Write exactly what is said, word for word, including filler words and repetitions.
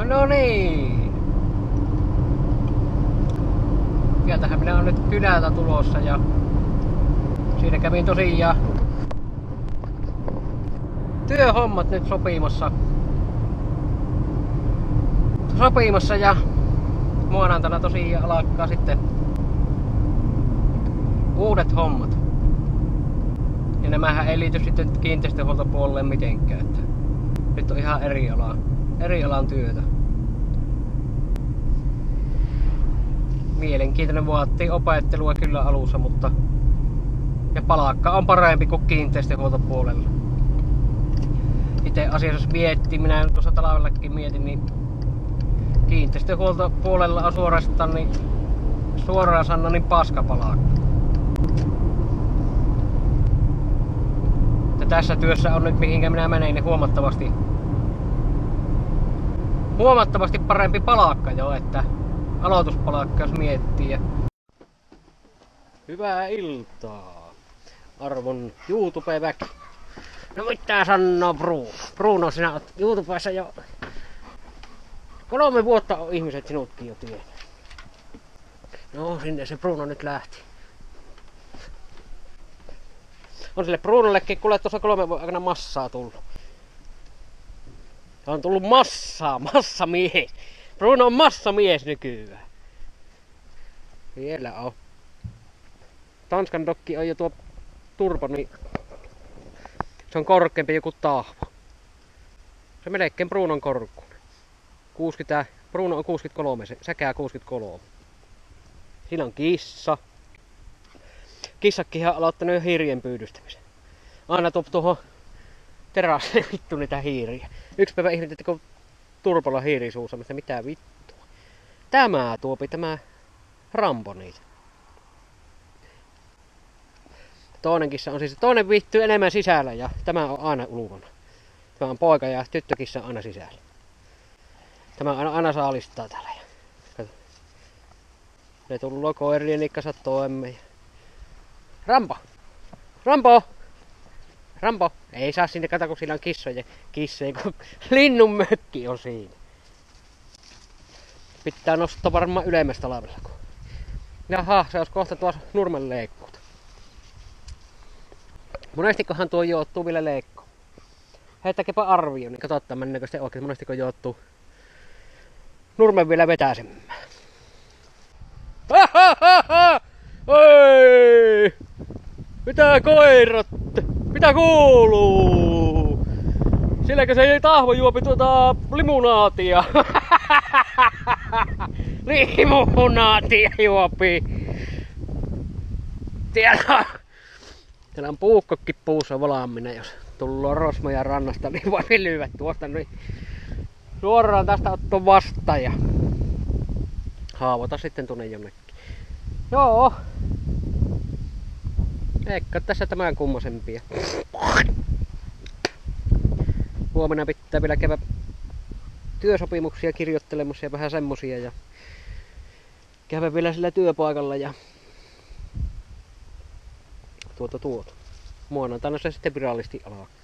No niin. Sieltähän minä olen nyt kylältä tulossa ja siinä kävin tosiaan työhommat nyt sopimassa. Sopimassa ja maanantaina tosiaan alkaa sitten uudet hommat. Ja nämähän ei liity sitten kiinteistöhuoltopuolelle mitenkään. Että nyt on ihan eri ala, eri alan työtä. Mielenkiintoinen, vaatii opettelua kyllä alussa, mutta ja palkka on parempi kuin kiinteistöhuoltopuolella. Itse asiassa jos miettii, minä tuossa talvellakin mietin, niin kiinteistöhuoltopuolella on suorastaan niin suoraan sanoen niin paskapalakka. Ja tässä työssä on nyt mihinkä minä menen, niin huomattavasti huomattavasti parempi palakka jo, että aloituspalakka jos miettii. Ja hyvää iltaa, arvon YouTube-väki. No mitä sanoo Bruno? Bruno, sinä oot YouTubessa jo kolme vuotta on ihmiset sinutkin jo tiennyt. No sinne se Bruno nyt lähti. On sille Brunollekin kuule tuossa kolme vuoden aikana massaa tullut. On tullut massaa, massamies. Bruno on massamies nykyään. Vielä on. Tanskan dokki on jo tuo turbo, niin se on korkeampi joku tahvo. Se melkein Brunon korkuinen. kuusikymmentä, Bruno on kuusikymmentäkolme, se säkää kuusikymmentäkolme. Siinä on kissa. Kissakkihan on aloittanut jo hiirien pyydystämisen. Aina tuo tuohon terassille vittu niitä hiiriä. Yksi päivä ihmeteltiin, kun turpolla hiiri suussa, mutta mitä vittua. Tämä tuopi, tämä Rambo niitä. Toinen kissa on siis, toinen vittu enemmän sisällä ja tämä on aina ulkona. Tämä on poika ja tyttökissa on aina sisällä. Tämä aina, aina saalistaa täällä. Ne tullut koirien nikkasa toemme. Rambo! Rambo! Rambo! Ei saa sinne kato, kun siinä on kissoja. Kissoja, kun linnun mökki on siinä. Pitää nostaa varmaan ylemmästä talvella. Jaha, se olisi kohta tuossa nurmen leikkuuta. Monestikohan tuo joottuu vielä leikkoon? Heittäkääpä arvio, niin katsotaan mennäänkö sitten oikein, monestiko joottuu nurmen vielä vetäisemään. Oi! Mitä koirat? Mitä kuuluu? Silläkö se ei tahvo juopi tuota limunaatia? Limunaatia juopi! Täällä, täällä on puukkokki puussa valmiina, jos tullaan rosmoja rannasta, niin voi lyödä tuosta niin suoraan tästä ottaa vastaan ja haavata sitten tuonne jonnekin. Joo. Eikä tässä tämän kummosempia. Huomenna pitää vielä käydä työsopimuksia kirjoittelemassa ja vähän semmosia ja käydä vielä sillä työpaikalla ja tuota tuota. Maanantaina se sitten virallisesti alkaa.